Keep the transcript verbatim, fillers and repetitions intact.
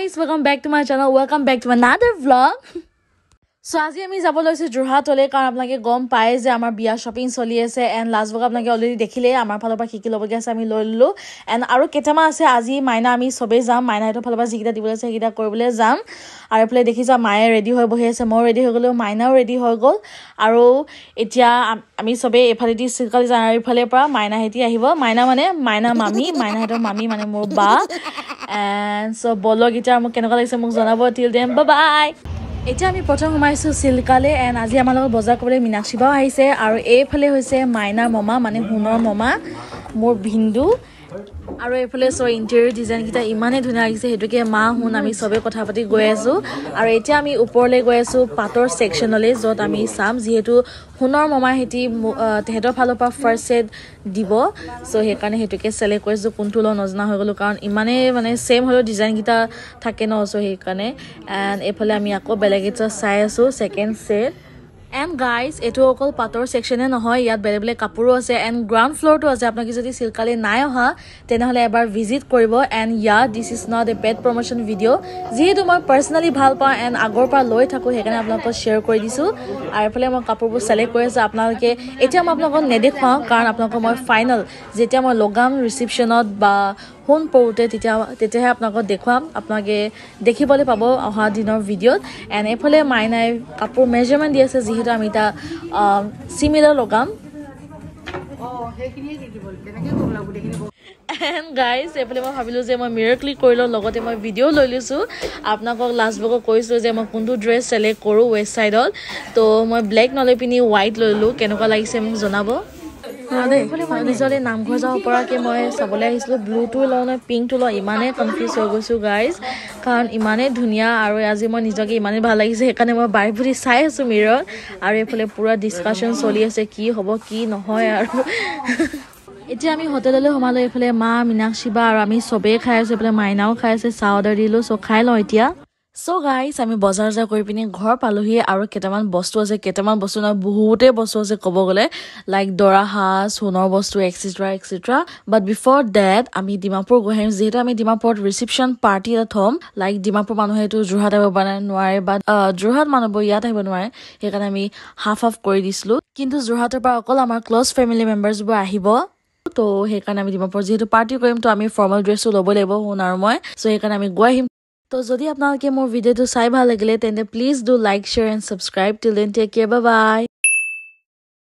guys, welcome back to my channel. Welcome back to another vlog. So আজি আমি যাব লৈছো জুৰহাটলে কাৰণ আপোনালোকে গম পায় যে আমাৰ বিয়া শপিং চলি আছে এন্ড লাষ্ট ভগ আপোনালোকে অলৰেডি দেখিলে আমাৰ ফালৰ পৰা কিকি লবগে আছে আমি লৈ ললো এন্ড আৰু কেটামা আছে আজি মাইনা আমি সবে যাম মাইনা হেতৰ ফালৰ পৰা জিকিটা দিবলৈ আছে কিটা কৰিবলৈ যাম আৰু এফালে দেখিছা মায়ে ৰেডি হৈ বহি আছে মই ৰেডি হৈ গলো মাইনাও ৰেডি হৈ গল আৰু এতিয়া আমি সবে এফালে দি সিলকালি জানাৰ ফালৰ পৰা মাইনা হেতি আহিব মাইনা মানে মাইনা মামি মাইনা হেতৰ মামি মানে মোৰ বা এন্ড সো বলো গিটাৰ মোক কেনেকুৱা লাগিছে মোক জনাব টিল দেন বাই বাই এতিয়া আমি প্ৰথম ঘুমাইছো সিলকালে এন্ড আজি আমাৰ লগত বজাৰ কৰিবলৈ মিনাক্ষী বাও আহিছে আৰু এইফালে হৈছে মাইনাৰ মমা মানে হুনৰ মমা মোৰ ভিন্দু আৰু এইফালে সো ইন্টেৰিয়ৰ ডিজাইন কিটা ইমানে ধুনীয়া লাগিছে হেতুকে মা হুন আমি সবে কথা পাতি গৈ আছো আৰু এতিয়া আমি ওপৰলৈ গৈ আছো পাটৰ সেকশনলে যত আমি সাম যেহেতু হুনৰ মমা হেতি তেহেতৰ ফালৰ পৰা ফাৰ্ষ্ট সেট দিব সো হেকাৰণে হেতুকে সেলেক্ট কৰিছো কোনটো ল নজনা হৈ গলো কাৰণ ইমানে মানে সেম হলো ডিজাইন কিটা থাকে ন সো হেকাৰণে এন্ড এফালে আমি আকৌ বেলেগ এটা চাই আছো second set And guys, eto okol pator section e nohoy yat bele bele kapuro ase and ground floor to ase apnaki jodi silkale nai oha tenahole ebar visit koribo and yeah this is not a paid promotion video jehetu moi personally bhal pa and agor pa loi thaku hekane apnalok share kori disu ar phale moi kapur bu select kori ase apnaloke etia moi apnalok nedekha karon apnalok moi final jetia moi logam reception ot ba hun pote tetia tetia apnalok dekhwam apnage dekhibole pabo oha dinor video and ephale mainai kapur measurement di ase jehetu ami ta similar logam oh hekini dikibol tenake koglabu dekhinibo and guys ephale moi bhabilu je moi mirror click korilo logote moi video loi lisu apnakok last boko koisu je moi kuntu dress select koru west side ol to moi black nole pini white loilu kenuka lagise muk jonabo নিজলে নামঘৰ যাব পৰাকে মই চাবলৈ আহিছিলো blue টু লনে pink টু ল ইমানে কনফিউজ হৈ গৈছো গাইজ কাৰণ ইমানে ধুনীয়া আৰু আজি মই নিজকে ইমানে ভাল লাগিছে সেইকাৰণে মই বাই ফুৰি চাই আছো মিৰৰ আৰু এফালে পুৰা ডিসকাশন চলি আছে কি হ'ব কি নহয় আৰু এতিয়া আমি হোটেললৈ সোমালো এফালে মা মিনাক্ষী বা আৰু আমি সবে খাই আছো এফালে মাইনাও খাই আছে চাহ অৰ্ডাৰ দিলো সো খাই লওঁ এতিয়া So guys, আমি বজাৰ যা কৰি পিনি ঘৰ পালোহি আৰু কেটামান বস্তু আছে কেটামান বস্তু না বহুতে বস্তু আছে কব গলে লাইক দৰা হাস সোণৰ বস্তু এটসেট্ৰা এটসেট্ৰা বাট বিফৰ দ্যাট আমি ডিমাপুৰ গহিম যেহেতু আমি ডিমাপুৰত ৰিসেপশন পাৰ্টি এটা থম লাইক ডিমাপুৰ মানুহে তো জুৰহাট আহিব বানে নোৱাৰে বাট জুৰহাট মানুহ ইয়াত আহিব নোৱাৰে সেইকাৰণে আমি হাফ হাফ কৰি দিছিলো কিন্তু জুৰহাটৰ পৰা অকল আমাৰ ক্লোজ ফেমিলি মেম্বাৰ্স বোৰ আহিব তো সেইকাৰণে আমি ডিমাপুৰ যেহেতু পাৰ্টি কৰিম তো আমি ফৰ্মাল ড্ৰেছটো ল'ব লাগিব হুন আৰু মই সো সেইকাৰণে আমি গৈ আহিম তো যদি আপোনালোকে মোৰ ভিডিওটো চাই ভাল লাগিলে তেন্তে please do like share and subscribe till then take care bye by